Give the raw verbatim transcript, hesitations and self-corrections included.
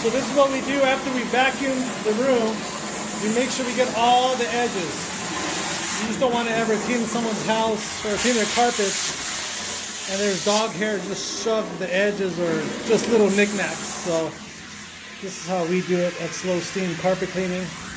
So this is what we do after we vacuum the room. We make sure we get all the edges. You just don't want to ever clean someone's house or clean their carpets and there's dog hair just shoved the edges or just little knickknacks. So this is how we do it at Slow Steam Carpet Cleaning.